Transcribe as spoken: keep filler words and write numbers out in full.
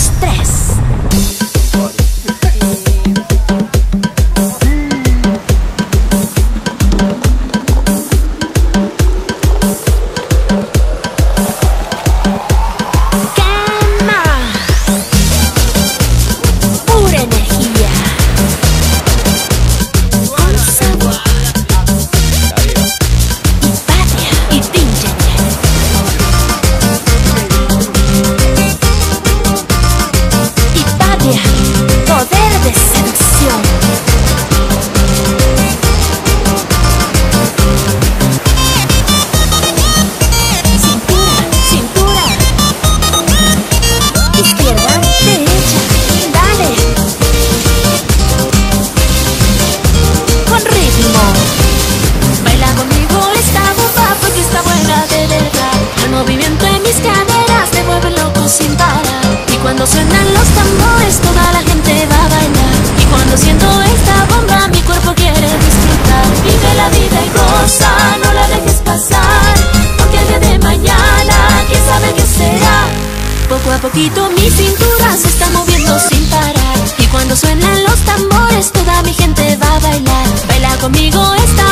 dos, tres. Poder de seducción. Cintura, cintura. Izquierda, derecha. Dale. Con ritmo. Baila conmigo esta bomba porque está buena de verdad. El movimiento en mis caderas te vuelve loco sin parar. Y cuando suenan los tambores toda la gente va a bailar. Y cuando siento esta bomba mi cuerpo quiere disfrutar. Vive la vida y goza, no la dejes pasar, porque el día de mañana quién sabe qué será. Poco a poquito mi cintura se está moviendo sin parar. Y cuando suenan los tambores toda mi gente va a bailar. Baila conmigo esta